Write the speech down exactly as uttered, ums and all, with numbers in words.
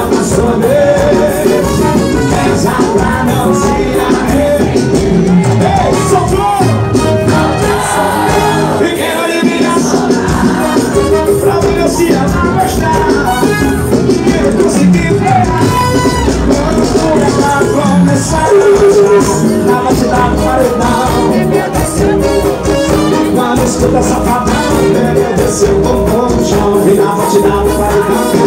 mais uma vez. Reza pra não se arrepender. Ei, socorro! Pequena eliminação pra você se afastar. Eu não consegui frear quando tudo ia começar. Tava te dando paredão. Quando escuta safadão, pega desceu o bumbum no chão. E na batida do paredão.